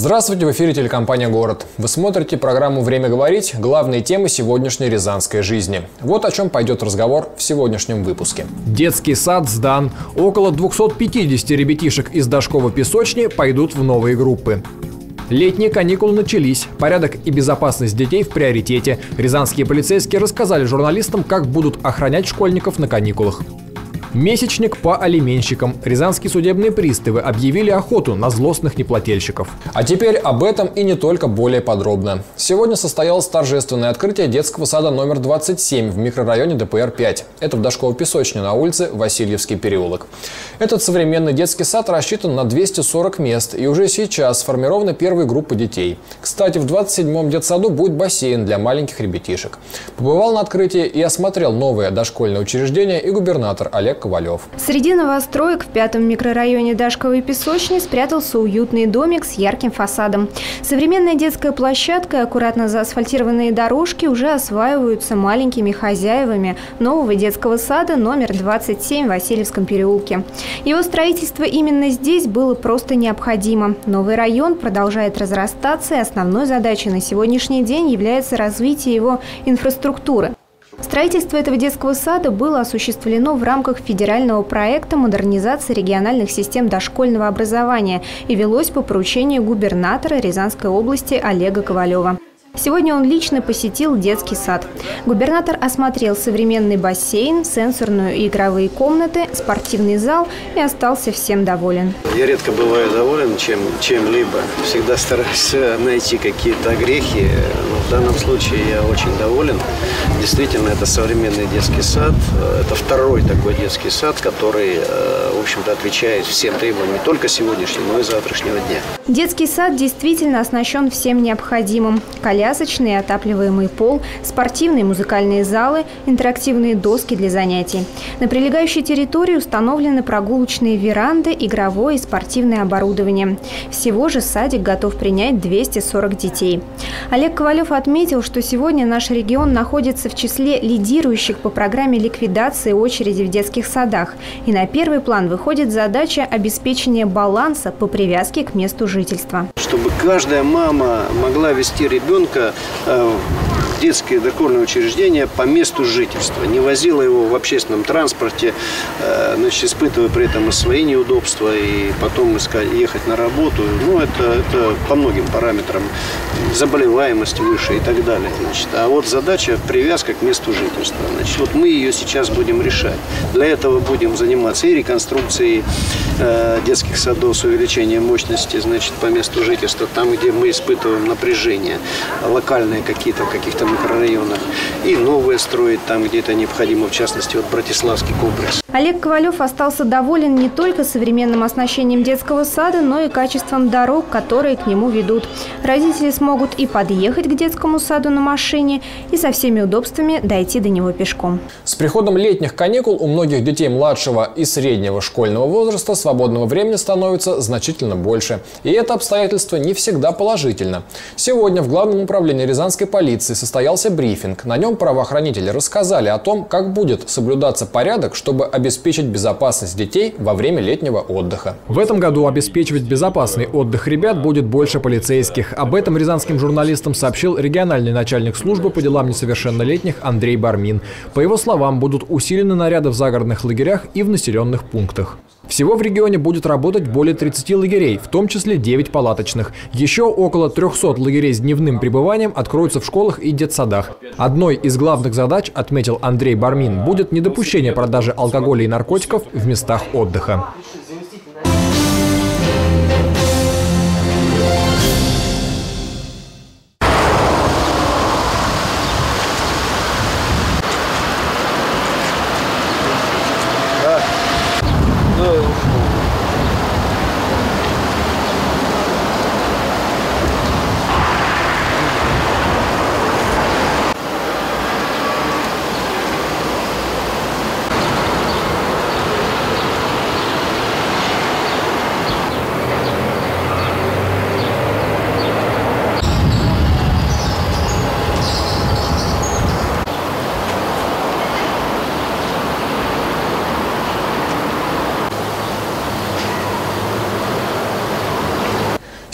Здравствуйте, в эфире телекомпания «Город». Вы смотрите программу «Время говорить». Главные темы сегодняшней рязанской жизни. Вот о чем пойдет разговор в сегодняшнем выпуске. Детский сад сдан. Около 250 ребятишек из Дашкова песочни пойдут в новые группы. Летние каникулы начались. Порядок и безопасность детей в приоритете. Рязанские полицейские рассказали журналистам, как будут охранять школьников на каникулах. Месячник по алименщикам. Рязанские судебные приставы объявили охоту на злостных неплательщиков. А теперь об этом и не только, более подробно. Сегодня состоялось торжественное открытие детского сада номер 27 в микрорайоне ДПР-5. Это в Дашковой песочне на улице Васильевский переулок. Этот современный детский сад рассчитан на 240 мест, и уже сейчас сформированы первые группы детей. Кстати, в 27-м детсаду будет бассейн для маленьких ребятишек. Побывал на открытии и осмотрел новое дошкольное учреждение и губернатор Олег Ковалев. Среди новостроек в 5-м микрорайоне Дашковой песочни спрятался уютный домик с ярким фасадом. Современная детская площадка и аккуратно заасфальтированные дорожки уже осваиваются маленькими хозяевами нового детского сада номер 27 в Васильевском переулке. Его строительство именно здесь было просто необходимо. Новый район продолжает разрастаться, и основной задачей на сегодняшний день является развитие его инфраструктуры. Строительство этого детского сада было осуществлено в рамках федерального проекта модернизации региональных систем дошкольного образования и велось по поручению губернатора Рязанской области Олега Ковалева. Сегодня он лично посетил детский сад. Губернатор осмотрел современный бассейн, сенсорную и игровые комнаты, спортивный зал и остался всем доволен. Я редко бываю доволен чем-либо. Всегда стараюсь найти какие-то огрехи. Но в данном случае я очень доволен. Действительно, это современный детский сад. Это второй такой детский сад, который, в общем-то, отвечает всем требованиям не только сегодняшнего, но и завтрашнего дня. Детский сад действительно оснащен всем необходимым. Колясочный и отапливаемый пол, спортивные и музыкальные залы, интерактивные доски для занятий. На прилегающей территории установлены прогулочные веранды, игровое и спортивное оборудование. Всего же садик готов принять 240 детей. Олег Ковалев отметил, что сегодня наш регион находится в числе лидирующих по программе ликвидации очереди в детских садах. И на первый план выходит задача обеспечения баланса по привязке к месту жительства. Чтобы каждая мама могла вести ребенка в детское дошкольное учреждение по месту жительства. Не возила его в общественном транспорте, испытывая при этом и свои неудобства, и потом ехать на работу. Это по многим параметрам. Заболеваемость выше и так далее. А вот задача привязка к месту жительства. Мы ее сейчас будем решать. Для этого будем заниматься и реконструкцией детских садов с увеличением мощности, по месту жительства, там, где мы испытываем напряжение, локальные какие-то в каких-то микрорайонах, и новые строить там, где это необходимо, в частности, Братиславский комплекс. Олег Ковалев остался доволен не только современным оснащением детского сада, но и качеством дорог, которые к нему ведут. Родители смогут и подъехать к детскому саду на машине, и со всеми удобствами дойти до него пешком. С приходом летних каникул у многих детей младшего и среднего школьного возраста свободного времени становится значительно больше. И это обстоятельство не всегда положительно. Сегодня в Главном управлении Рязанской полиции состоялся брифинг. На нем правоохранители рассказали о том, как будет соблюдаться порядок, чтобы обеспечить безопасность детей во время летнего отдыха. В этом году обеспечивать безопасный отдых ребят будет больше полицейских. Об этом рязанским журналистам сообщил региональный начальник службы по делам несовершеннолетних Андрей Бармин. По его словам, будут усилены наряды в загородных лагерях и в населенных пунктах. Всего в регионе будет работать более 30 лагерей, в том числе 9 палаточных. Еще около 300 лагерей с дневным пребыванием откроются в школах и детсадах. Одной из главных задач, отметил Андрей Бармин, будет недопущение продажи алкоголя и наркотиков в местах отдыха.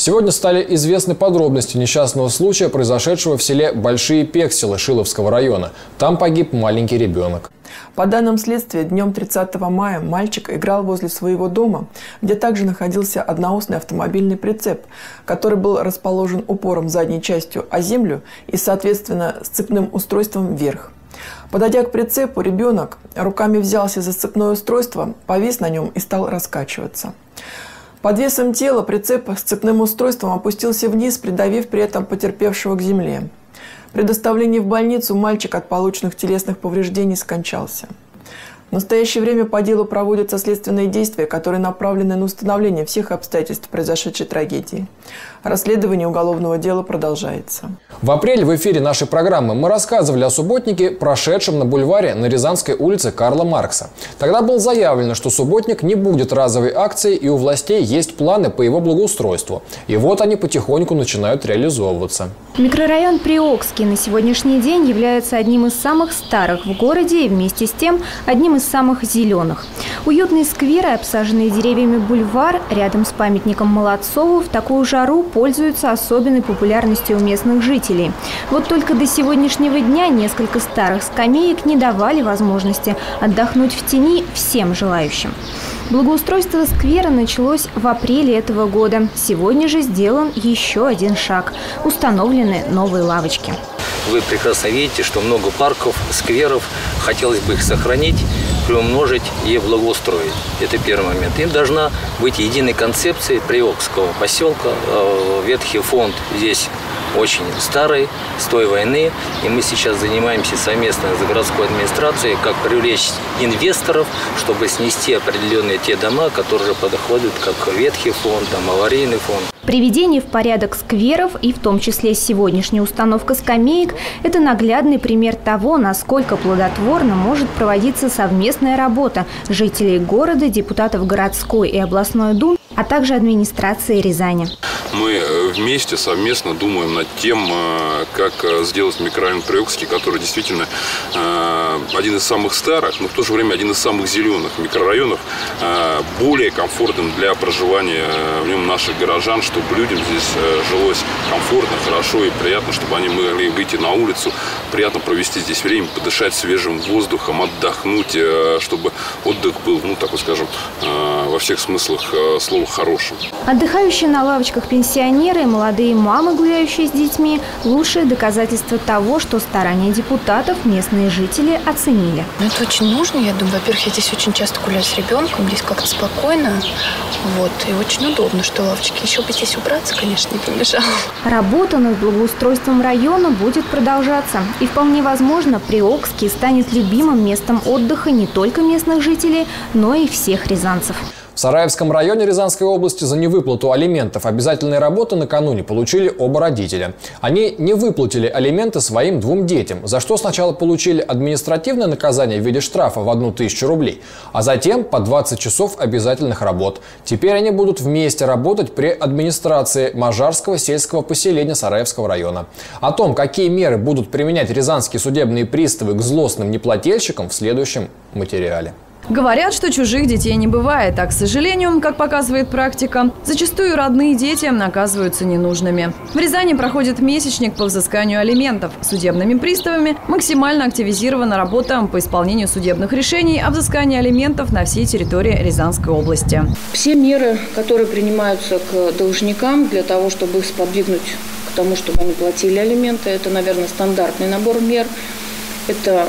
Сегодня стали известны подробности несчастного случая, произошедшего в селе Большие Пекселы Шиловского района. Там погиб маленький ребенок. По данным следствия, днем 30 мая мальчик играл возле своего дома, где также находился одноосный автомобильный прицеп, который был расположен упором задней частью о землю и, соответственно, сцепным устройством вверх. Подойдя к прицепу, ребенок руками взялся за сцепное устройство, повис на нем и стал раскачиваться. Под весом тела прицеп с цепным устройством опустился вниз, придавив при этом потерпевшего к земле. При доставлении в больницу мальчик от полученных телесных повреждений скончался. В настоящее время по делу проводятся следственные действия, которые направлены на установление всех обстоятельств произошедшей трагедии. Расследование уголовного дела продолжается. В апреле в эфире нашей программы мы рассказывали о субботнике, прошедшем на бульваре на Рязанской улице Карла Маркса. Тогда было заявлено, что субботник не будет разовой акцией, и у властей есть планы по его благоустройству. И вот они потихоньку начинают реализовываться. Микрорайон Приокский на сегодняшний день является одним из самых старых в городе и вместе с тем одним из самых зеленых. Уютный сквер и обсаженный деревьями бульвар рядом с памятником Молодцову в такую жару пользуются особенной популярностью у местных жителей. Вот только до сегодняшнего дня несколько старых скамеек не давали возможности отдохнуть в тени всем желающим. Благоустройство сквера началось в апреле этого года. Сегодня же сделан еще один шаг. Установлены новые лавочки. Вы прекрасно видите, что много парков, скверов. Хотелось бы их сохранить, приумножить и благоустроить. Это первый момент. Им должна быть единой концепция Приокского поселка. Ветхий фонд здесь очень старый, с той войны. И мы сейчас занимаемся совместно с городской администрацией, как привлечь инвесторов, чтобы снести определенные те дома, которые подходят как ветхий фонд, там, аварийный фонд. Приведение в порядок скверов и в том числе сегодняшняя установка скамеек – это наглядный пример того, насколько плодотворно может проводиться совместная работа жителей города, депутатов городской и областной дум, а также администрации Рязани. Мы вместе, совместно думаем над тем, как сделать микрорайон Приокский, который действительно один из самых старых, но в то же время один из самых зеленых микрорайонов, более комфортным для проживания в нем наших горожан, чтобы людям здесь жилось комфортно, хорошо и приятно, чтобы они могли выйти на улицу, приятно провести здесь время, подышать свежим воздухом, отдохнуть, чтобы отдых был, ну, так вот скажем, во всех смыслах слова хорошим. Отдыхающие на лавочках пенсионеры и молодые мамы, гуляющие с детьми – лучшее доказательство того, что старания депутатов местные жители оценили. Это очень нужно, я думаю. Во-первых, я здесь очень часто гуляю с ребенком, здесь как-то спокойно, вот, и очень удобно, что лавочки. Еще бы здесь убраться, конечно, не помешало. Работа над благоустройством района будет продолжаться. И вполне возможно, Приокский станет любимым местом отдыха не только местных жителей, но и всех рязанцев. В Сараевском районе Рязанской области за невыплату алиментов обязательной работы накануне получили оба родителя. Они не выплатили алименты своим двум детям, за что сначала получили административное наказание в виде штрафа в 1000 рублей, а затем по 20 часов обязательных работ. Теперь они будут вместе работать при администрации Можарского сельского поселения Сараевского района. О том, какие меры будут применять рязанские судебные приставы к злостным неплательщикам, в следующем материале. Говорят, что чужих детей не бывает, а, к сожалению, как показывает практика, зачастую родные дети оказываются ненужными. В Рязани проходит месячник по взысканию алиментов. Судебными приставами максимально активизирована работа по исполнению судебных решений о взыскании алиментов на всей территории Рязанской области. Все меры, которые принимаются к должникам для того, чтобы их сподвигнуть к тому, чтобы они платили алименты, это, наверное, стандартный набор мер. Это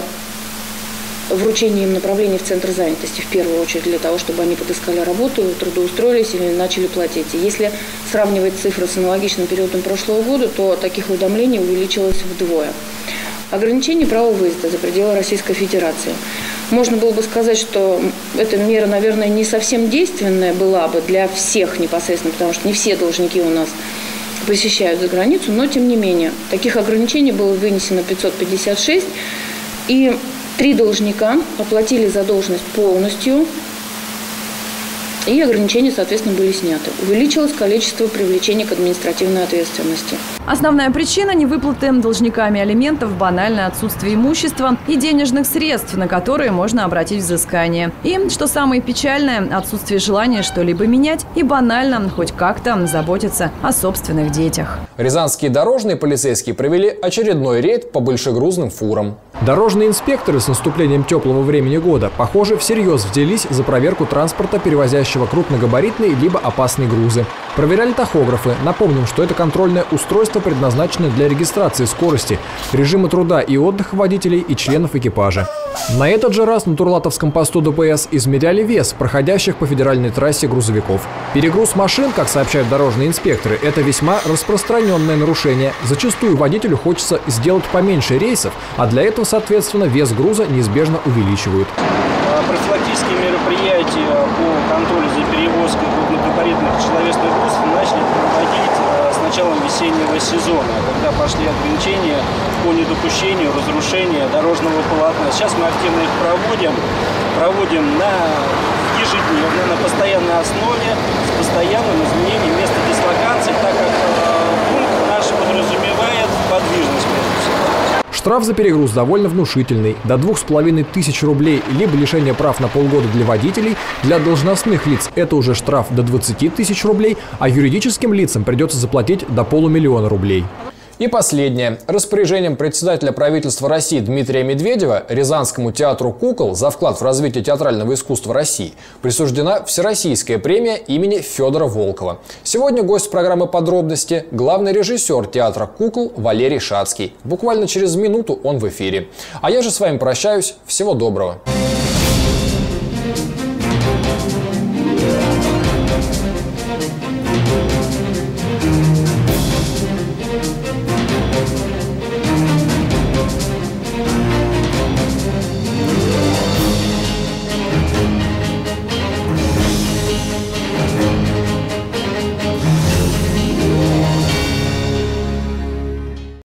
вручение им направления в центр занятости, в первую очередь, для того, чтобы они подыскали работу, трудоустроились или начали платить. И если сравнивать цифры с аналогичным периодом прошлого года, то таких уведомлений увеличилось вдвое. Ограничение права выезда за пределы Российской Федерации. Можно было бы сказать, что эта мера, наверное, не совсем действенная была бы для всех непосредственно, потому что не все должники у нас посещают за границу, но тем не менее. Таких ограничений было вынесено 556, и 3 должника оплатили задолженность полностью И ограничения, соответственно, были сняты. Увеличилось количество привлечений к административной ответственности. Основная причина невыплаты должниками алиментов – банальное отсутствие имущества и денежных средств, на которые можно обратить взыскание. И, что самое печальное, отсутствие желания что-либо менять и банально хоть как-то заботиться о собственных детях. Рязанские дорожные полицейские провели очередной рейд по большегрузным фурам. Дорожные инспекторы с наступлением теплого времени года, похоже, всерьез взялись за проверку транспорта, перевозящего крупногабаритные либо опасные грузы. Проверяли тахографы. Напомним, что это контрольное устройство предназначено для регистрации скорости, режима труда и отдыха водителей и членов экипажа. На этот же раз на Турлатовском посту ДПС измеряли вес проходящих по федеральной трассе грузовиков. Перегруз машин, как сообщают дорожные инспекторы, это весьма распространенное нарушение. Зачастую водителю хочется сделать поменьше рейсов, а для этого, соответственно, вес груза неизбежно увеличивают. Профилактические мероприятия по контролю за перевозкой крупногабаритных человеческих грузов начали проводить с началом весеннего сезона, когда пошли ограничения по недопущению разрушения дорожного полотна. Сейчас мы активно их проводим ежедневно, на постоянной основе, с постоянным изменением места дислокации, так как пункт наш подразумевает подвижность. Штраф за перегруз довольно внушительный – до 2500 рублей, либо лишение прав на полгода для водителей. Для должностных лиц это уже штраф до 20 000 рублей, а юридическим лицам придется заплатить до 500 000 рублей. И последнее. Распоряжением председателя правительства России Дмитрия Медведева Рязанскому театру кукол за вклад в развитие театрального искусства России присуждена Всероссийская премия имени Федора Волкова. Сегодня гость программы «Подробности» – главный режиссер театра кукол Валерий Шацкий. Буквально через минуту он в эфире. А я же с вами прощаюсь. Всего доброго.